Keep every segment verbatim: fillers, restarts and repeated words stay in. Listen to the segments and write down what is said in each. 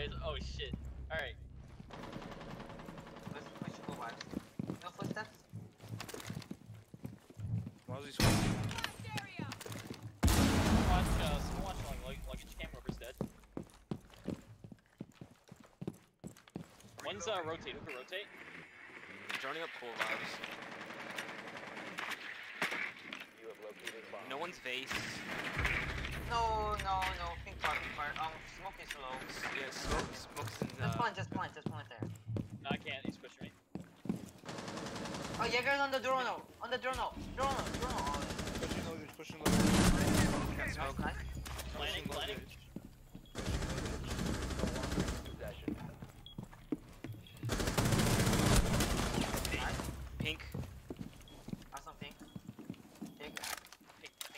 guys? Oh shit. Alright. Let's push the wires. No footsteps? Why was he swinging? Watch, uh, someone watch like, like luggage cam, whoever's dead. One's uh, rotate, who can rotate? Joining up cool vibes. You have located a bomb. No one's vase. No, no, no. Pink bar, pink bar. Um, smoke is low. Yeah, smoke, smoke's in Just uh, one, just one, just one there. No, I can't, he's pushing me. Oh, Jaeger's on the drone. On the drone. Drone, drone. Oh, pushing loaders, pushing loaders. Can't smoke. nice. Planning, planning. Possession. Pink. Awesome pink. Pink. Pink, pink.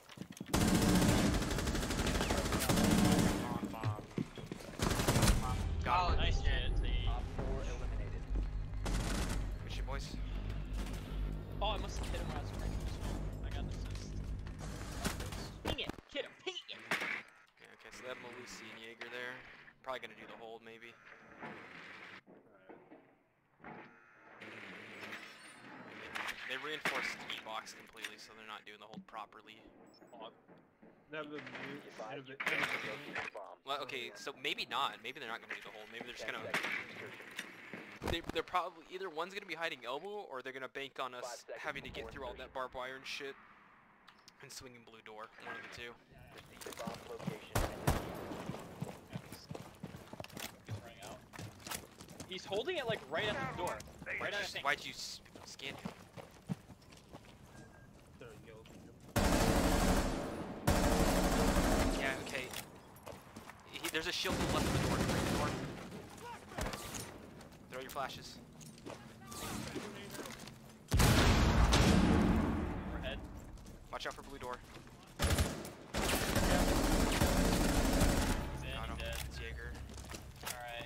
On bomb. Got Got him. him. Nice shit, T. Op four eliminated. Good shit, boys. Oh, I must have hit him when I was trying to swing. I got an assist. Ping it! Hit him! Ping it! Yeah, okay, so they have Malusi and Jaeger there. Probably gonna do the hold, maybe. They reinforced each box completely, so they're not doing the hold properly. That would Be be advised you have located a bomb. Well, okay, so maybe not. Maybe they're not gonna do the hold. Maybe they're just Ten gonna. seconds to insertion. They, they're probably either one's gonna be hiding elbow, or they're gonna bank on us Five seconds having to get before through all that insertion. barbed wire and shit, and swinging blue door. One of the two. Proceed to bomb location. He's running out. He's holding it like right at the door. Right at the thing. Why'd you s scan him? there you go. Yeah, okay. He, there's a shield to the left of the door. Right the door. Throw your flashes. Overhead. Watch out for blue door. He's in, Got him. he's dead. It's Jaeger. Alright.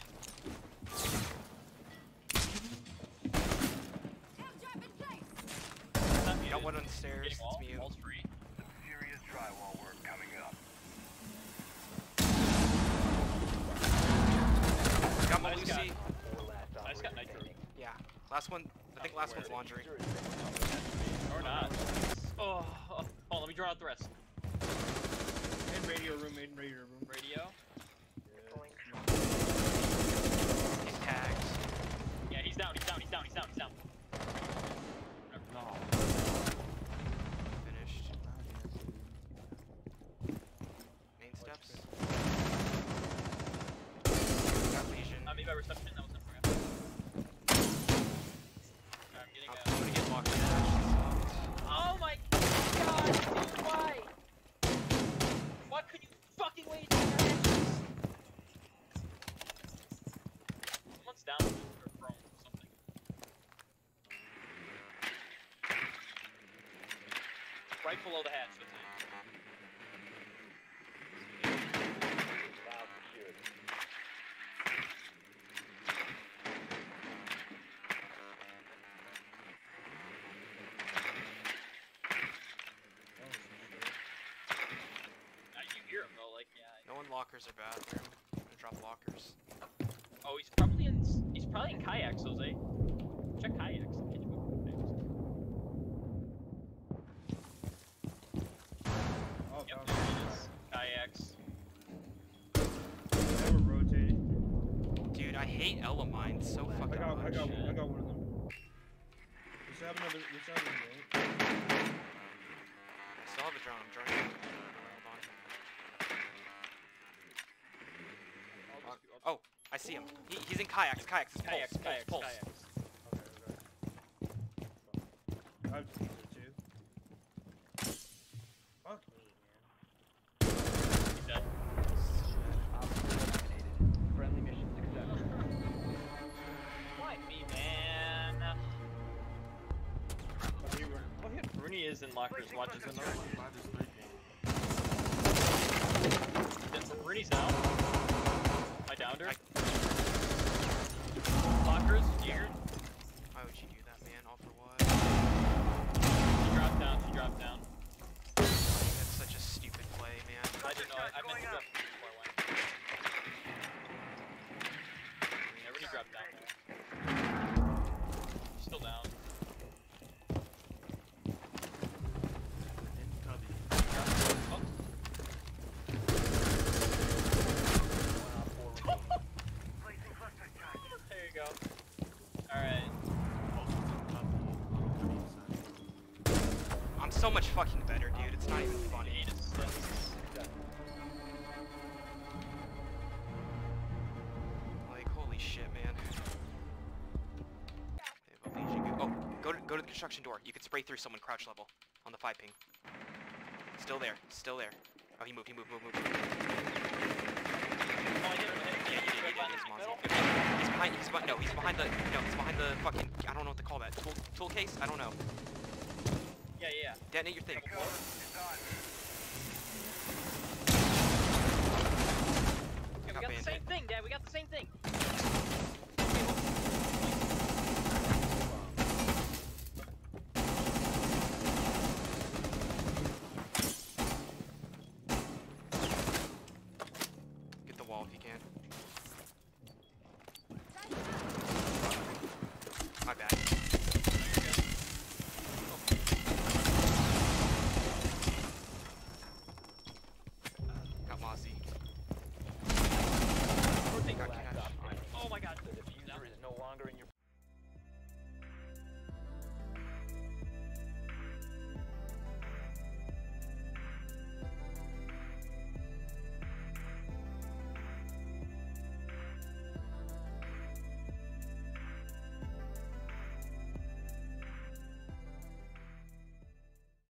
Got one on the stairs. Getting It's wall. me. Wall's free. Serious drywall work coming up. Got I just Malusi. Four last I just got operator nitro. standing. Yeah. Last one. I think last one's laundry. User has been Or not. Oh, oh, oh, let me draw out the rest. In radio room, in radio room. Radio. He's tagged. Yeah, he's down, he's down, he's down, he's down, he's down. No. Finished. Main steps. Got Legion. Uh, maybe by reception, that was not for him. I'm getting I'm a... gonna get locked in. Oh my god, dude, why? Why could you fucking wait for your actions? Someone's down or prone or something. Right below the hatch, that's it. now secured. Now you hear him though, like, yeah. No one lockers are bathroom. I'm gonna drop lockers. Oh, he's probably in, he's probably in kayaks, Jose. Check kayaks. Can you move things? Oh, Yep, that there was- he is. Kayaks. they were rotating. Dude, I hate Ella mine so I fucking got, I much. got, I got one of them. We still have another, we still have another. I still have a drone. I'm droning. Hold I'll on. just, I'll Oh, I see him. He, he's in kayaks. Kayaks. It's Kayaks, pulse, kayaks, pulse, kayaks. Okay, okay. I have teaser too. Fuck me, man. He's dead. Op four eliminated. Friendly mission successful. Why me, man? Oh, he were- Oh, yeah, Bruni is in lockers, watches in there. Bruni's down. I downed her. I- Lockers, Jaeger. Why would you do that, man? All for what? She dropped down, she dropped down. That's such a stupid play, man. I didn't know, I, I meant to drop before I went. much fucking better, dude. It's not even funny. Eight assists. Like, holy shit, man. They have a Legion. Oh, go to go to the construction door. You can spray through someone crouch level on the five ping. Still there. Still there. Oh, he moved. He moved. Moved. Moved. Oh, I did it. Yeah, you did. Good, He's Monty. middle. Good. He's behind. He's behind. No, he's behind the. No, he's behind the fucking. I don't know what to call that. Tool. Tool case. I don't know. Yeah, yeah, yeah. Detonate your thing. Cover. It's on.